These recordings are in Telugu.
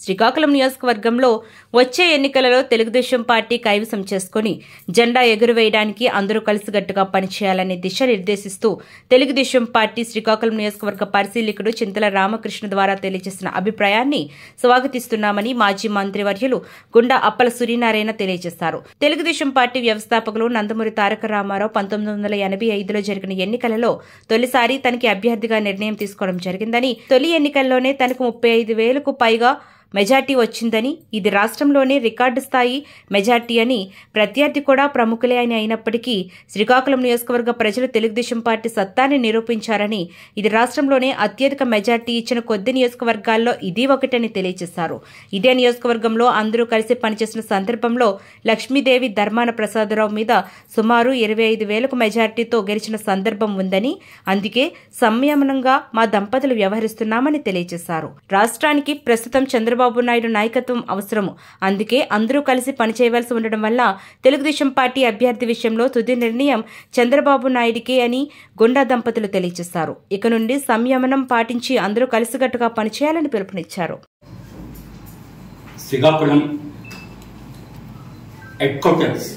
శ్రీకాకుళం నియోజకవర్గంలో వచ్చే ఎన్నికలలో తెలుగుదేశం పార్టీ కైవసం చేసుకుని జెండా ఎగురవేయడానికి అందరూ కలిసికట్టుగా పనిచేయాలని దిశానిర్దేశిస్తూ తెలుగుదేశం పార్టీ శ్రీకాకుళం నియోజకవర్గ పరిశీలకుడు చింతల రామకృష్ణ ద్వారా తెలియజేసిన అభిప్రాయాన్ని స్వాగతిస్తున్నామని మాజీ మంత్రివర్యులు గుండా అప్పల సూర్యనారాయణ తెలియజేశారు. తెలుగుదేశం పార్టీ వ్యవస్థాపకులు నందమూరి తారక రామారావు 1985లో జరిగిన ఎన్నికలలో తొలిసారి తనకి అభ్యర్థిగా నిర్ణయం తీసుకోవడం జరిగిందని, తొలి ఎన్నికల్లోనే తనకు 35,000కు పైగా మెజార్టీ వచ్చిందని, ఇది రాష్ట్రంలోనే రికార్డు స్థాయి మెజార్టీ అని, ప్రత్యర్థి కూడా ప్రముఖులే అని అయినప్పటికీ శ్రీకాకుళం నియోజకవర్గ ప్రజలు తెలుగుదేశం పార్టీ సత్తాన్ని నిరూపించారని, ఇది రాష్ట్రంలోనే అత్యధిక మెజార్టీ ఇచ్చిన కొద్ది నియోజకవర్గాల్లో ఇది ఒకటని తెలియజేశారు. ఇదే నియోజకవర్గంలో అందరూ కలిసి పనిచేసిన సందర్భంలో లక్ష్మీదేవి ధర్మాన ప్రసాదరావు మీద సుమారు 25,000కు మెజార్టీతో గెలిచిన సందర్భం ఉందని, అందుకే సంయమనంగా మా దంపతులు వ్యవహరిస్తున్నామని తెలియజేశారు. రాష్ట్రానికి ప్రస్తుతం చంద్రబాబు నాయుడు నాయకత్వం అవసరము, అందుకే అందరూ కలిసి పనిచేయవలసి ఉండడం వల్ల తెలుగుదేశం పార్టీ అభ్యర్థి విషయంలో తుది నిర్ణయం చంద్రబాబు నాయుడికే అని గుండా దంపతులు తెలియజేశారు. ఇక నుండి సంయమనం పాటించి అందరూ కలిసికట్టుగా పనిచేయాలని పిలుపునిచ్చారు. శ్రీకాకుళం హెడ్క్వార్టర్స్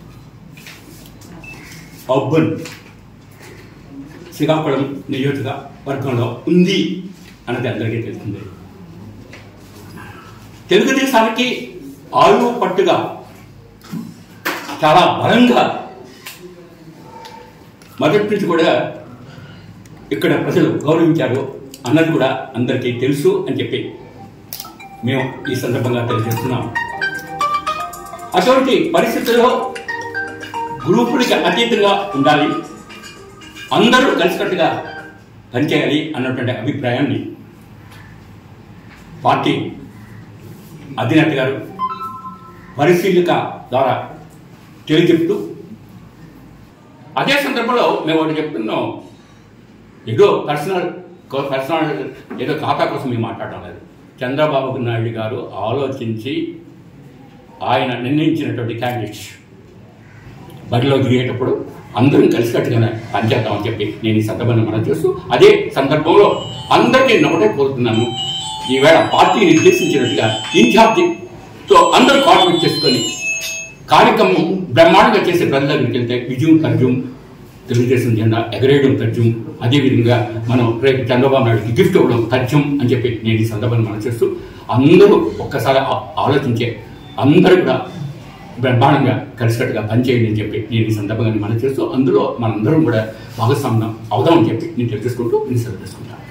అర్బన్ శ్రీకాకుళం నియోజకవర్గంలో ఉంది అన్నది అందరికీ తెలిసిందే. తెలుగుదేశానికి ఆయువు పట్టుగా చాలా బలంగా మొదటి నుంచి కూడా ఇక్కడ ప్రజలు గౌరవించారు అన్నది కూడా అందరికీ తెలుసు అని చెప్పి మేము ఈ సందర్భంగా తెలియజేస్తున్నాం. అటువంటి పరిస్థితుల్లో గ్రూపులకి అతీతంగా ఉండాలి, అందరూ కలిసికట్టుగా పనిచేయాలి అన్నటువంటి అభిప్రాయాన్ని పార్టీ అధినేత గారు పరిశీలక ద్వారా తెలియజెప్తూ, అదే సందర్భంలో మేము ఒకటి చెప్తున్నాం, ఏదో పర్సనల్ ఏదో ఖాతా కోసం మేము మాట్లాడడం లేదు. చంద్రబాబు నాయుడు గారు ఆలోచించి ఆయన నిర్ణయించినటువంటి క్యాండిడేట్స్ బరిలో దిగేటప్పుడు అందరం కలిసికట్టుగానే పనిచేద్దామని చెప్పి నేను ఈ సందర్భాన్ని మనం చేస్తూ, అదే సందర్భంలో అందరికీ ఒకటే కోరుతున్నాను, ఈవేళ పార్టీ నిర్దేశించినట్టుగా ఇన్ఛార్జితో అందరూ కోఆర్డినేట్ చేసుకొని కార్యక్రమం బ్రహ్మాండంగా చేసే ప్రజల దగ్గరికి వెళ్తే విజయం తథ్యం, తెలుగుదేశం జెండా ఎగరేయడం తథ్యం, అదేవిధంగా మనం రేపు చంద్రబాబు నాయుడుకి గిఫ్ట్ ఇవ్వడం తథ్యం అని చెప్పి నేను ఈ సందర్భాన్ని మనం చేస్తూ, అందరూ ఒక్కసారి ఆలోచించే అందరూ కూడా బ్రహ్మాండంగా కలిసికట్టుగా పనిచేయండి అని చెప్పి నేను ఈ సందర్భంగా మనం చేస్తూ, అందులో మనందరం కూడా భాగస్వామ్యం అవుదామని చెప్పి నేను తెలుసుకుంటూ నేను సెలవు తీసుకుంటాను.